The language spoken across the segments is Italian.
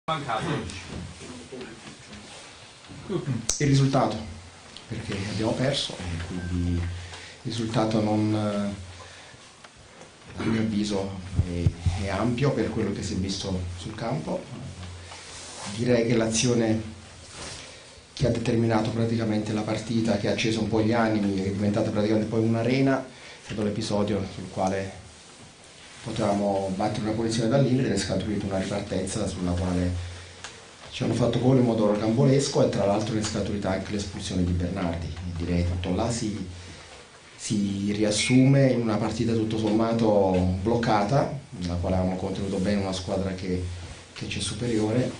Il risultato, perché abbiamo perso e quindi il risultato non, a mio avviso, è ampio per quello che si è visto sul campo. Direi che l'azione che ha determinato praticamente la partita, che ha acceso un po' gli animi, che è diventata praticamente poi un'arena, è stato l'episodio sul quale potevamo battere una posizione dall'Inter ed è scaturita una ripartenza sulla quale ci hanno fatto gol in modo rocambolesco e tra l'altro è scaturita anche l'espulsione di Bernardi. E direi tutto là si riassume in una partita tutto sommato bloccata, nella quale avevamo contenuto bene una squadra che ci è superiore.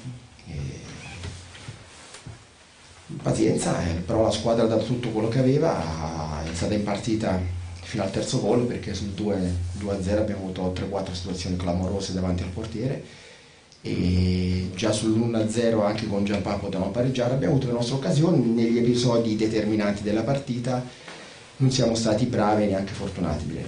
Pazienza, però la squadra ha dato tutto quello che aveva, è stata in partita fino al terzo gol perché sul 2-0 abbiamo avuto 3-4 situazioni clamorose davanti al portiere e già sull'1-0 anche con Giampà potevamo pareggiare, abbiamo avuto le nostre occasioni, negli episodi determinanti della partita non siamo stati bravi e neanche fortunati, direi.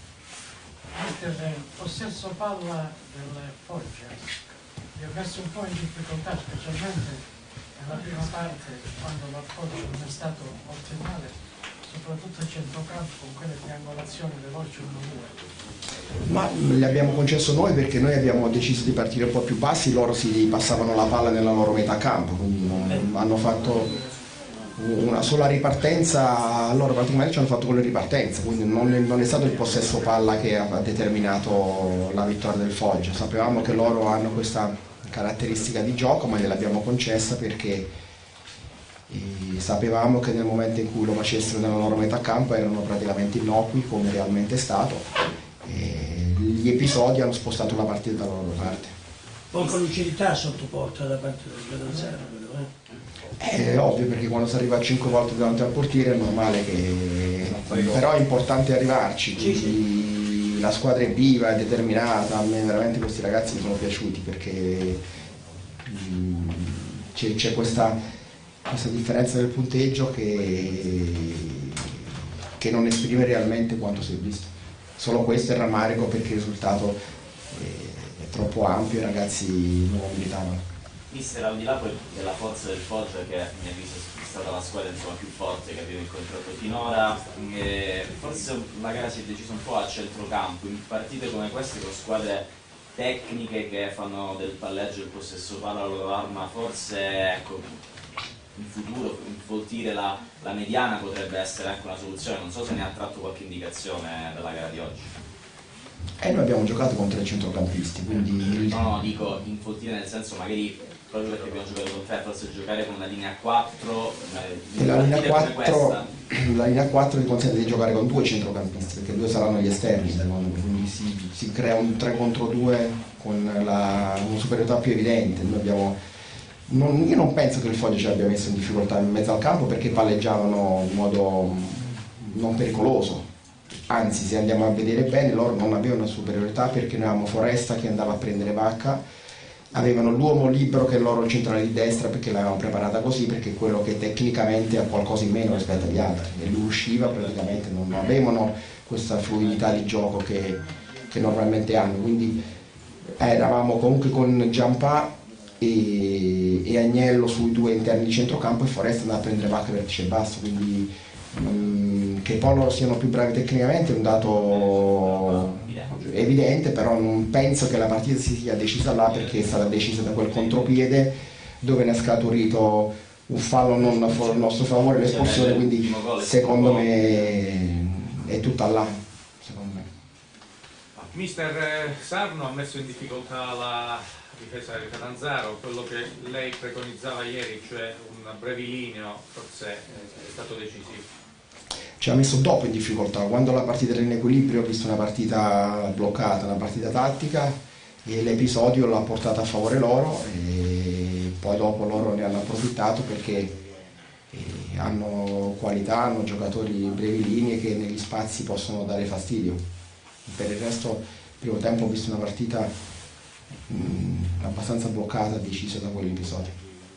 Il possesso palla del Foggia vi ha messo un po' in difficoltà, specialmente nella prima parte quando l'appoggio non è stato ottimale, soprattutto a centrocampo con quelle triangolazioni veloci 1-2. Ma le abbiamo concesso noi perché noi abbiamo deciso di partire un po' più bassi, loro si passavano la palla nella loro metà campo, quindi hanno fatto una sola ripartenza, loro praticamente ci hanno fatto con le ripartenze, quindi non è stato il possesso palla che ha determinato la vittoria del Foggia. Sapevamo che loro hanno questa caratteristica di gioco, ma gliel'abbiamo concessa perché sapevamo che nel momento in cui lo facessero nella loro metà campo erano praticamente innocui, come realmente è stato, e gli episodi hanno spostato la partita dalla loro parte. Poca lucidità sotto porta da parte del Gadanzaro. È ovvio, perché quando si arriva 5 volte davanti al portiere è normale che... però è importante arrivarci, quindi la squadra è viva, è determinata, a me veramente questi ragazzi mi sono piaciuti perché c'è questa differenza del punteggio che non esprime realmente quanto si è visto. Solo questo è il rammarico perché il risultato è troppo ampio e i ragazzi non lo meritavano. Mister, al di là poi della forza del Foggia, che a mio avviso è stata la squadra più forte che abbiamo incontrato finora, forse la gara si è decisa un po' a centrocampo, in partite come queste con squadre tecniche che fanno del palleggio e del possesso palla la loro arma, forse ecco, in futuro involtire la mediana potrebbe essere anche una soluzione, non so se ne ha tratto qualche indicazione dalla gara di oggi. Noi abbiamo giocato con 3 centrocampisti, quindi... No, dico involtire nel senso magari proprio perché abbiamo giocato con 3, forse giocare con una linea 4, la linea 4 ti consente di giocare con 2 centrocampisti, perché 2 saranno gli esterni, quindi si crea un 3 contro 2 con una superiorità più evidente. Io non penso che il Foggia ci abbia messo in difficoltà in mezzo al campo perché palleggiavano in modo non pericoloso, anzi se andiamo a vedere bene loro non avevano superiorità perché noi avevamo Foresta che andava a prendere Vacca, avevano l'uomo libero che è loro il centrale di destra perché l'avevamo preparata così, perché è quello che tecnicamente ha qualcosa in meno rispetto agli altri e lui usciva praticamente, non avevano questa fluidità di gioco che normalmente hanno, quindi eravamo comunque con Giampà e Agnello sui 2 interni di centrocampo e Foresta andava a prendere Vacca vertice basso, quindi che poi loro siano più bravi tecnicamente è un dato evidente, però non penso che la partita si sia decisa là perché è stata decisa da quel contropiede dove ne è scaturito un fallo non a nostro favore, l'espulsione, quindi secondo me è tutta là. Mister, Sarno ha messo in difficoltà la difesa del Catanzaro, quello che lei preconizzava ieri, cioè un brevilineo, forse è stato decisivo. Ci ha messo dopo in difficoltà, quando la partita era in equilibrio ho visto una partita bloccata, una partita tattica e l'episodio l'ha portata a favore loro e poi dopo loro ne hanno approfittato perché hanno qualità, hanno giocatori brevilinei che negli spazi possono dare fastidio. Per il resto, il primo tempo ho visto una partita abbastanza bloccata, decisa da quell'episodio.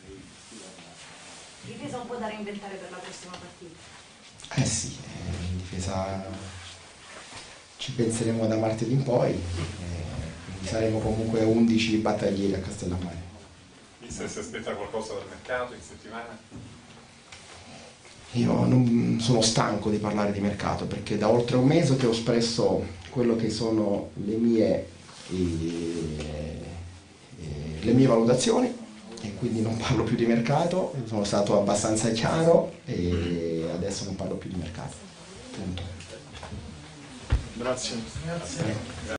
Difesa un po' da reinventare per la prossima partita. Eh sì, in difesa ci penseremo da martedì in poi, quindi saremo comunque 11 battaglieri a Castellammare. Se si aspetta qualcosa dal mercato in settimana? Io non sono stanco di parlare di mercato perché da oltre un mese che ho espresso quello che sono le mie valutazioni e quindi non parlo più di mercato, sono stato abbastanza chiaro e adesso non parlo più di mercato. Punto. Grazie. Grazie.